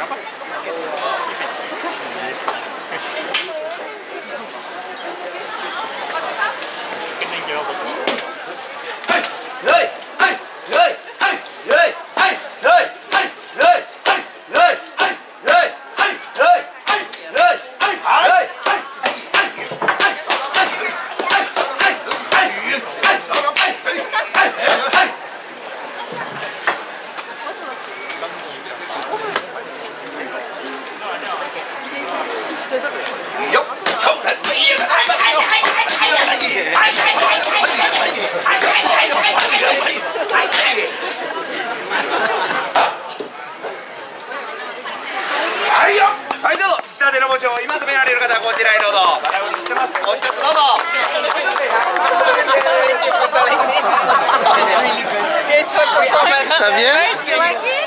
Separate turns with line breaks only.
はい、どうぞ。つきたての餅を今食べられる方はこちらへどうぞ。バラ売りしてます。もう一つどうぞ。
Está bien?